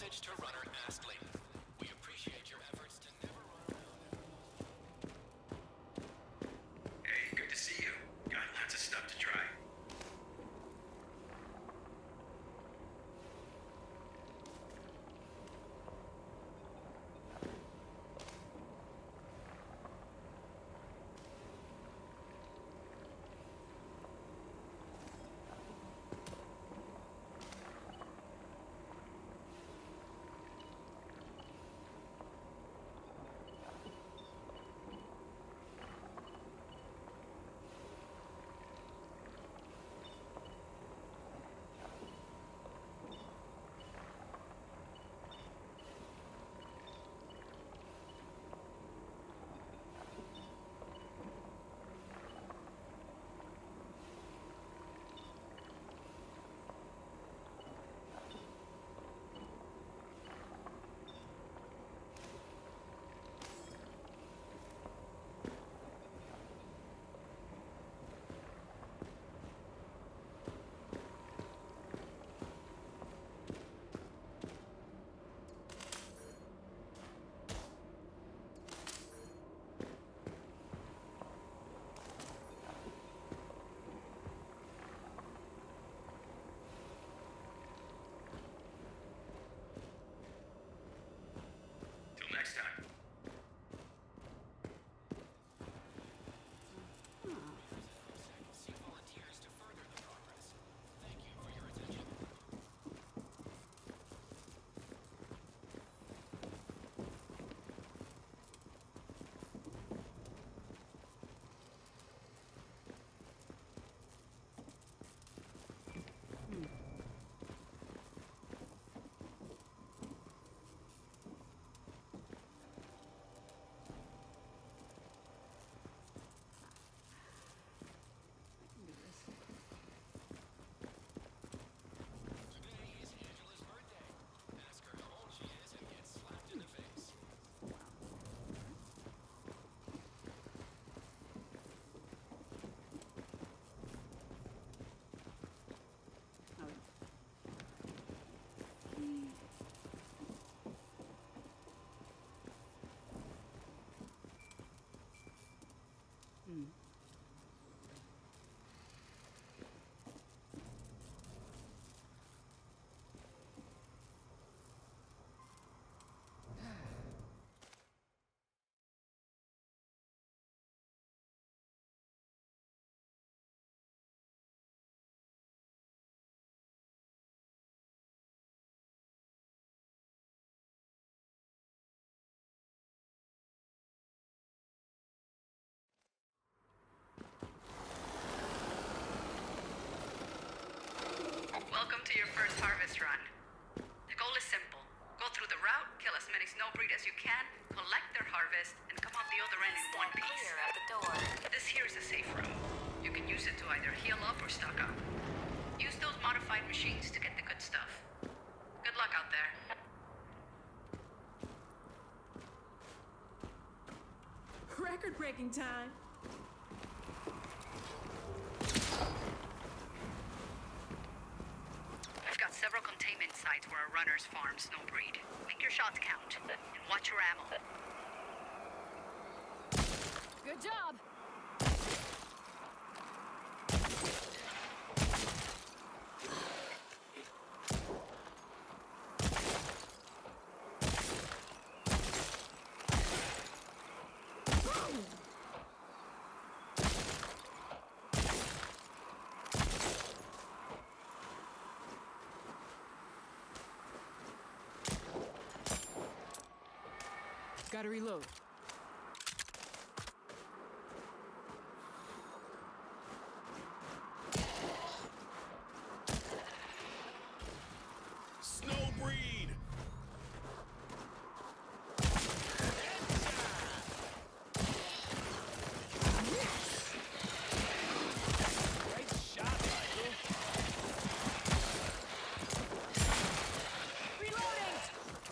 message to runner Astley. We appreciate your efforts to never run out. Hey, good to see you. Got lots of stuff to try. Next time. Seek volunteers to further the progress. Thank you for your attention. Today is Angela's birthday. Ask her how old she is and get slapped in the face. Welcome to your first harvest run. The goal is simple. Go through the route, kill as many snowbreed as you can, collect their harvest, and come out the other end in one piece. Clear at the door. This here is a safe room. You can use it to either heal up or stock up. Use those modified machines to get the good stuff. Good luck out there. Record-breaking time. We've got several containment sites where our runners farm snowbreed. Make your shots count, and watch your ammo. Good job. Gotta reload. Snowbreed! Great shot, Michael. Reloading!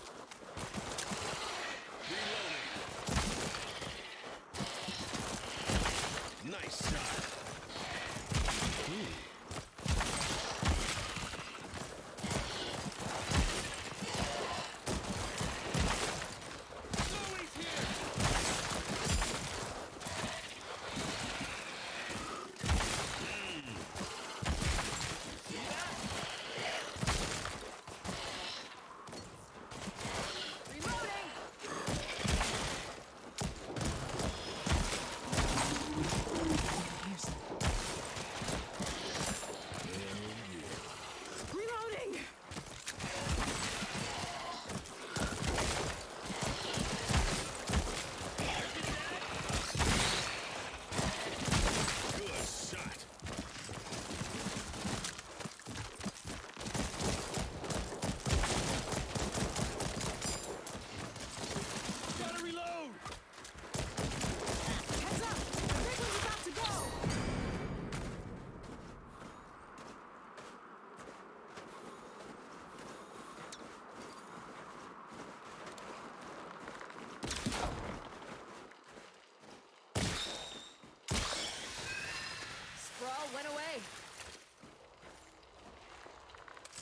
Nice shot.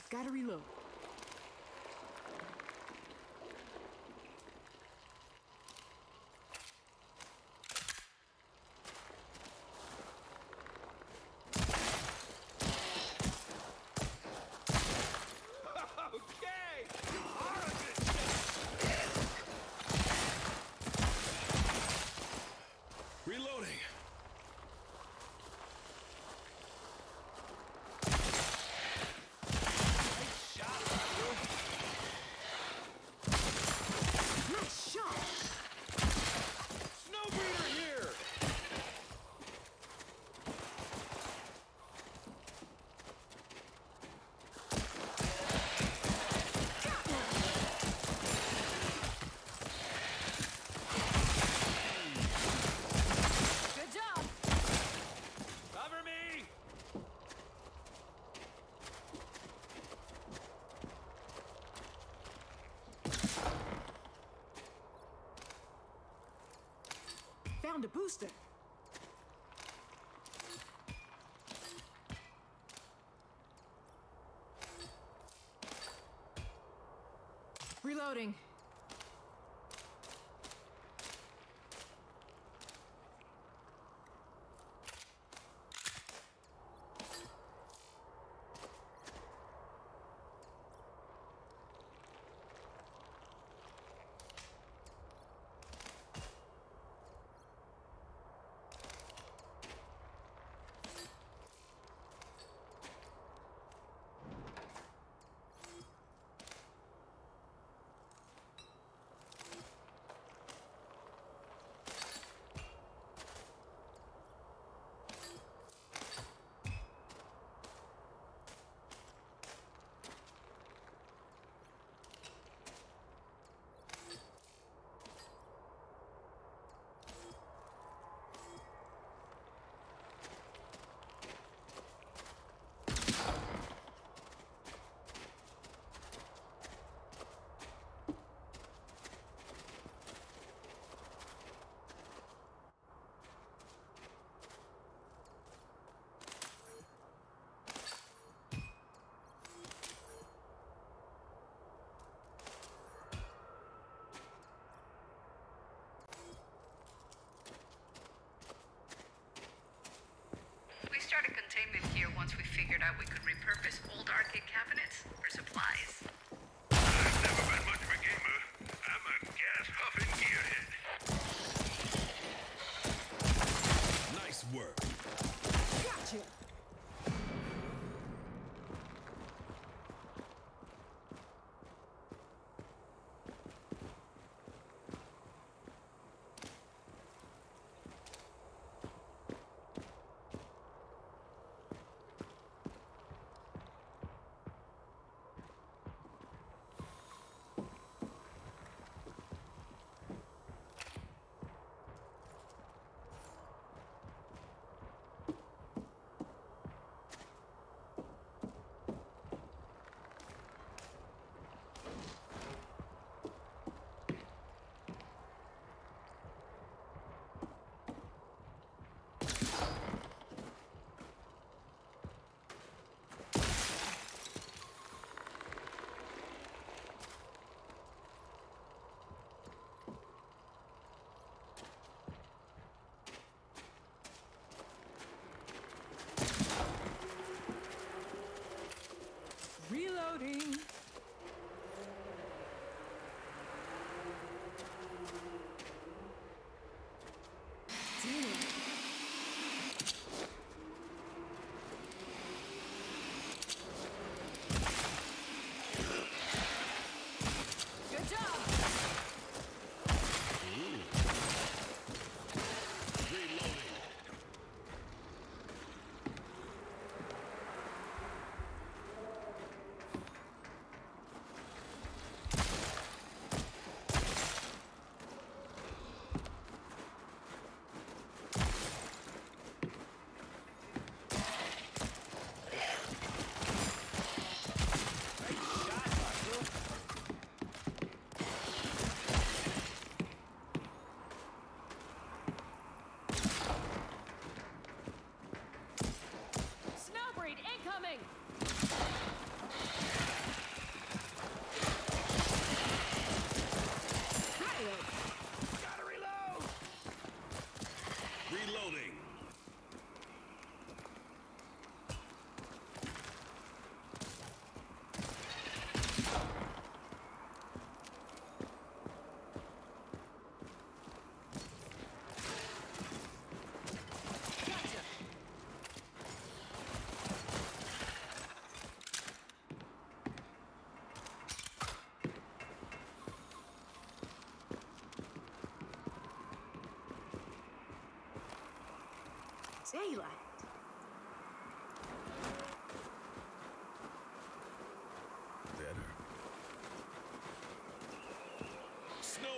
Gotta reload. Reloading. Nice shot! Snowbreeder here! Good job! Cover me! Found a booster. Reloading.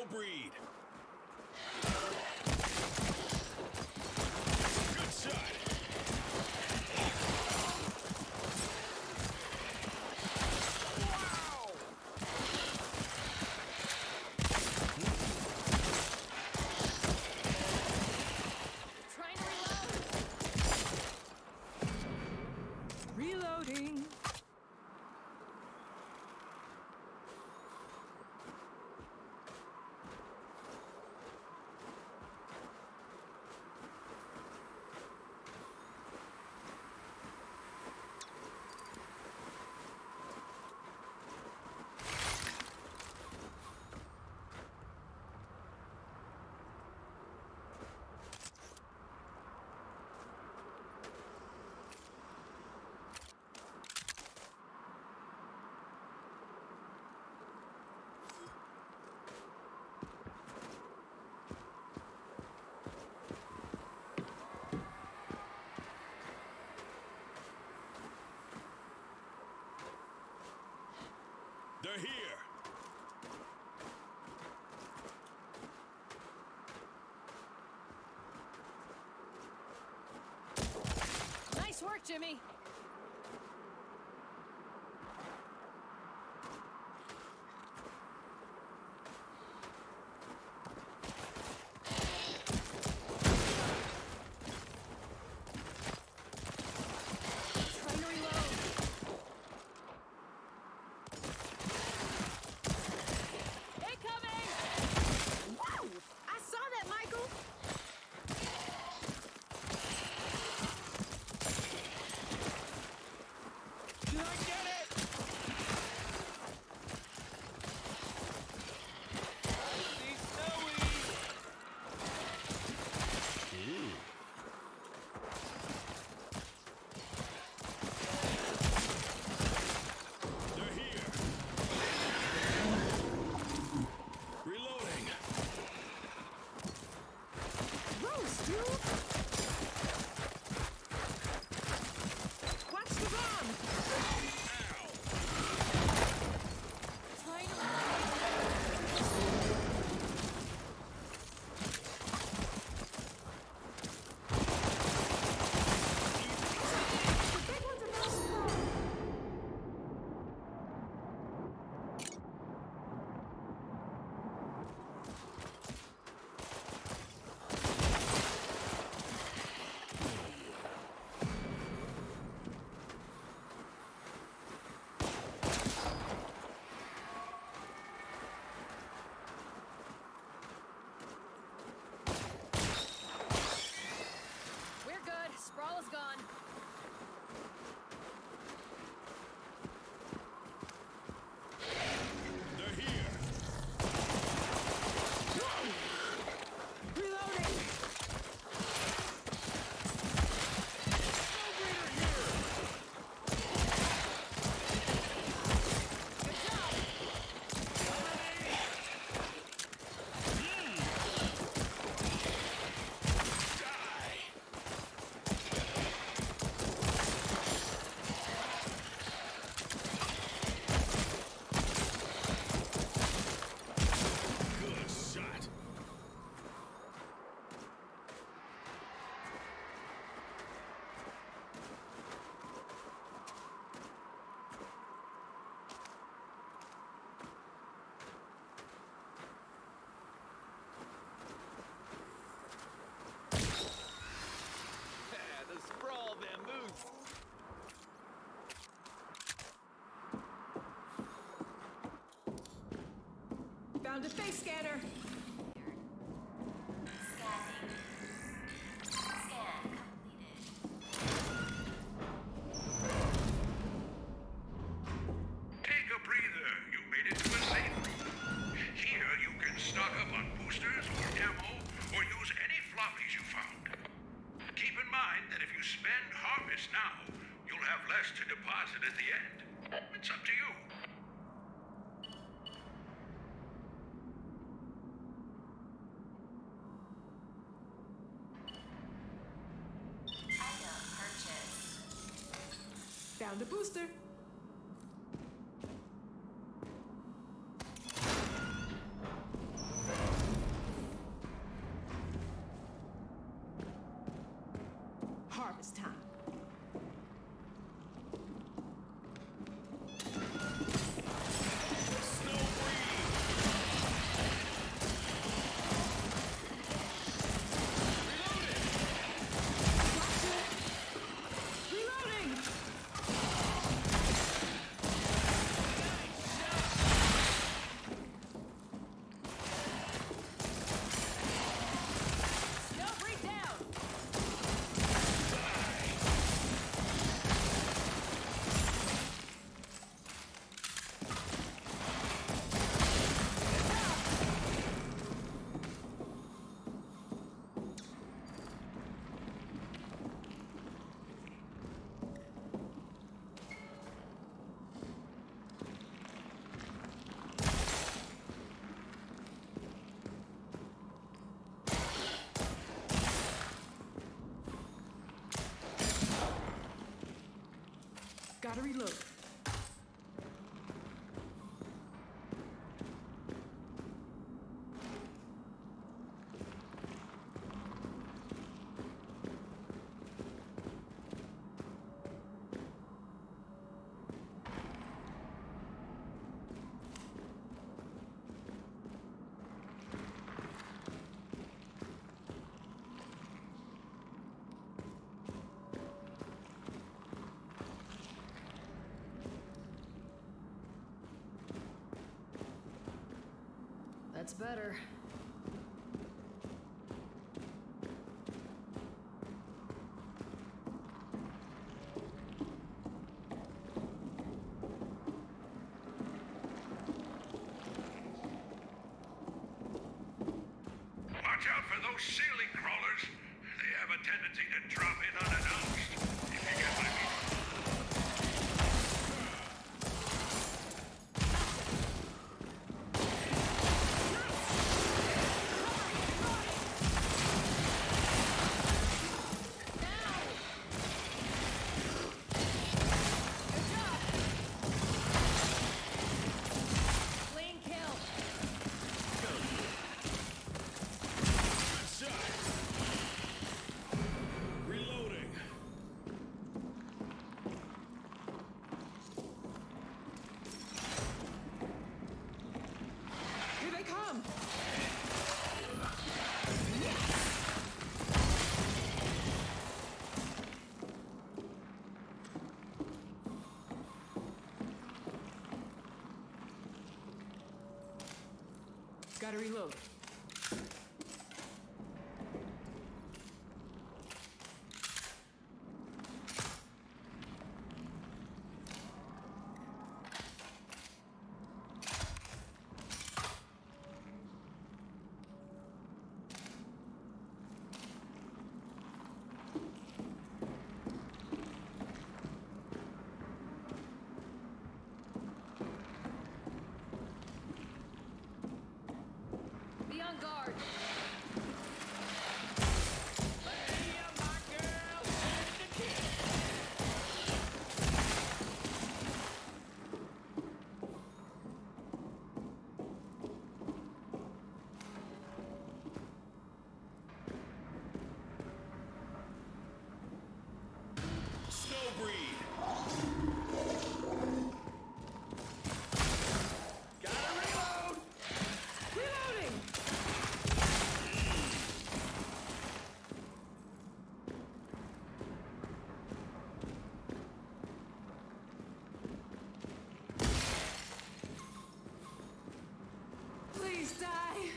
breed. Good shot. Wow! Trying to reload. Reloading. They're here. Nice work, Jimmy. Trying to reload. Incoming! Whoa! I saw that, Michael. Did I get it? He's snowy. They're here. Reloading. Roast, dude! Watch the bomb! Ow. Trying to The big ones are not strong. We're good. Sprawl is gone. They're here. Reloading! Good job! Good shot. The sprawl bamboos. Found a face scanner. Scanning. Scan completed. Take a breather. You made it to a safe room. Here you can stock up on boosters or ammo or use any floppies you found. Keep in mind that if you spend harvest now, you'll have less to deposit at the end. It's up to you. Item purchased. Found a booster. Gotta reload. That's better. Watch out for those ceiling crawlers. They have a tendency to drop in unannounced. If you get my meaning. Clean kill. Good shot. Reloading. Here they come. Gotta reload. Be on guard. Snow breed. Gotta reload. Reloading. Please die.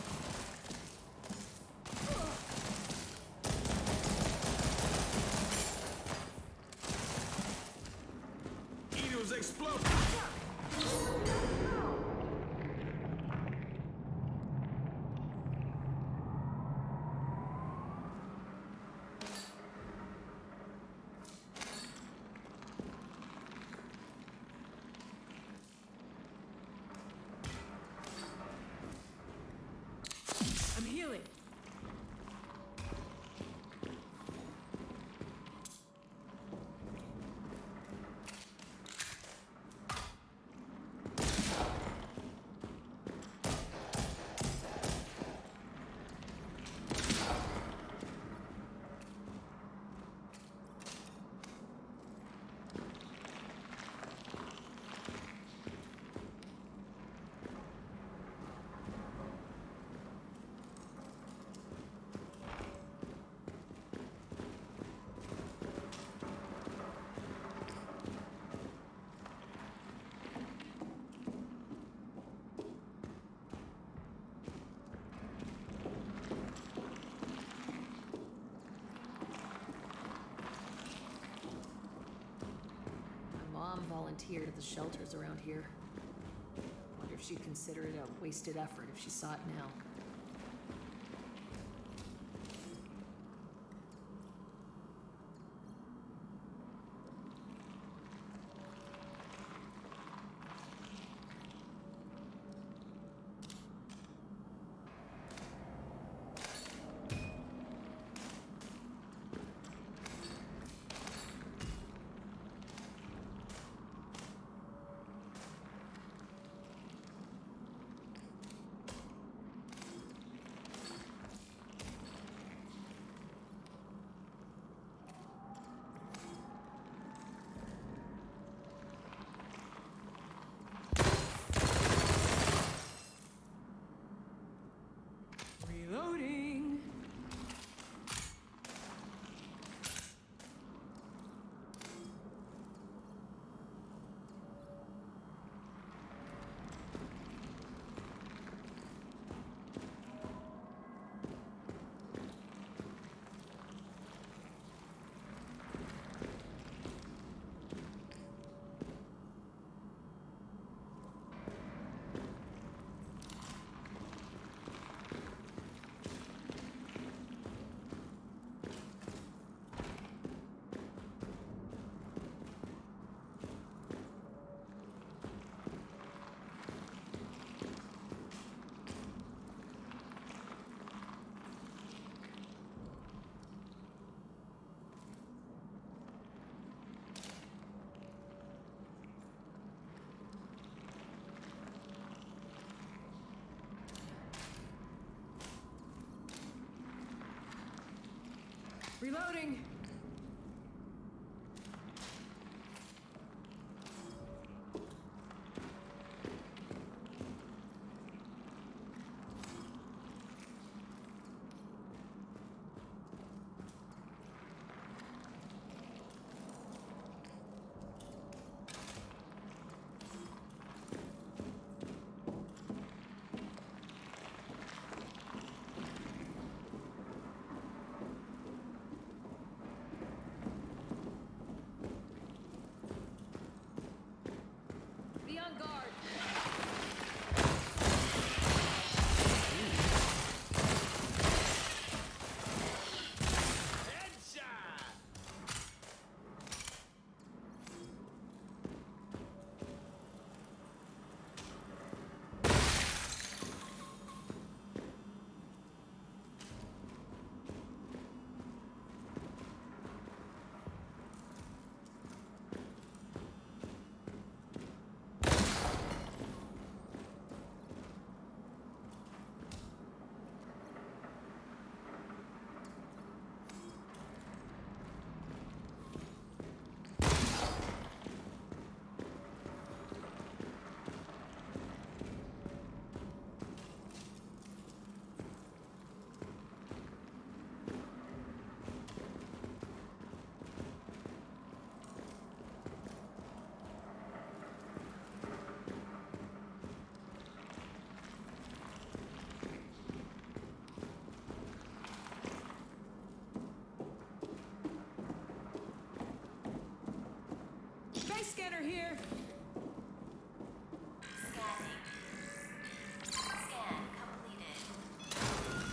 Eagles explode. I'm healing. My mom volunteered at the shelters around here. Wonder if she'd consider it a wasted effort if she saw it now. Reloading. Be on guard. Headshot! Face scanner here. Scanning. Scan completed.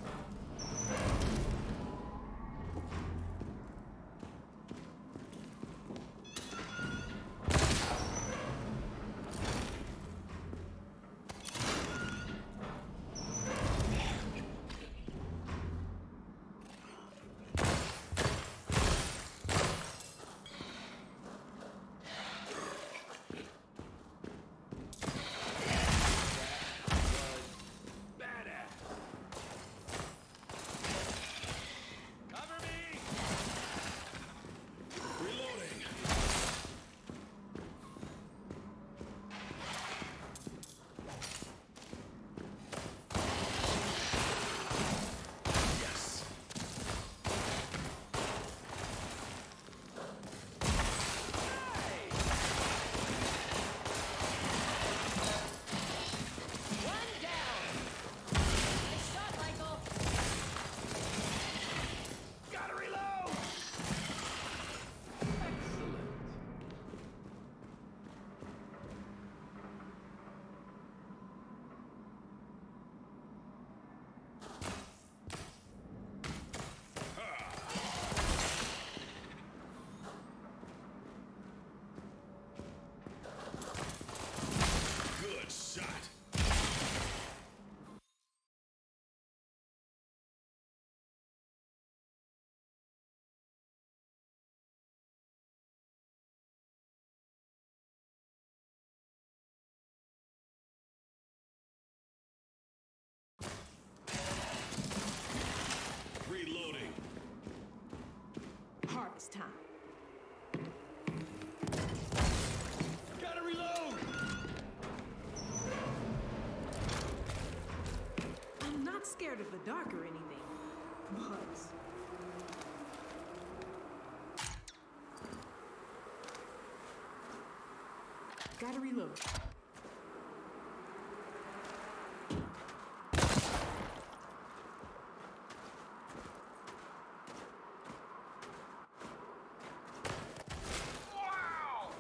Badass! Cover me! Reloading! Yes! Hey! One down. Nice shot, Michael. Gotta reload! Excellent. Good shot. Reloading. Harvest time. Gotta reload! I'm not scared of the dark or anything, but gotta reload. Wow!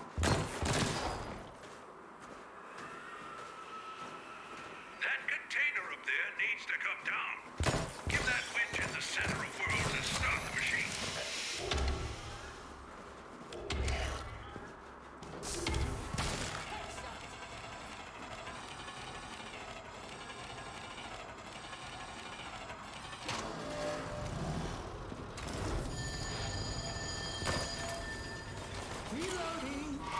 That container up there needs to come down. Give that winch in the center of worlds and start the machine. Reloading.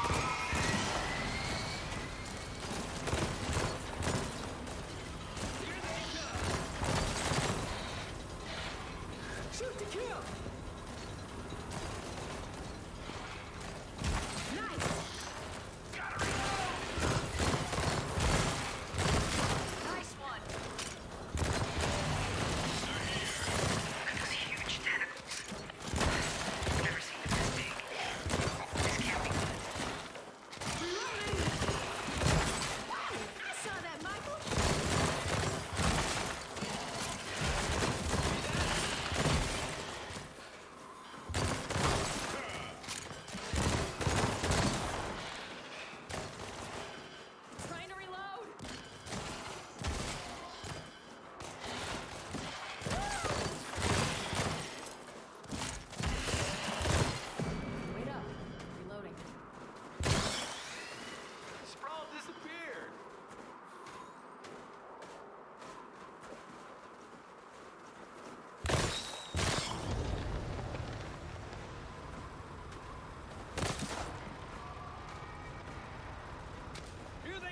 Here they come! Shoot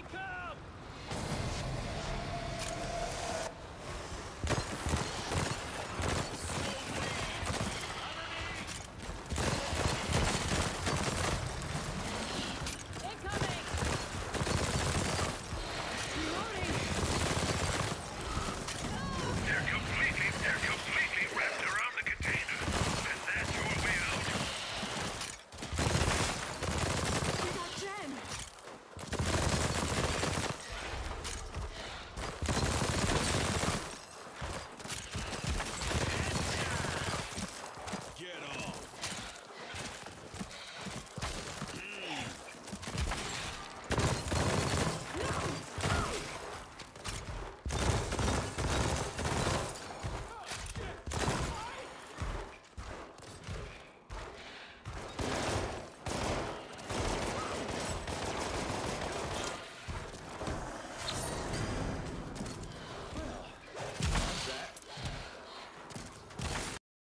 come!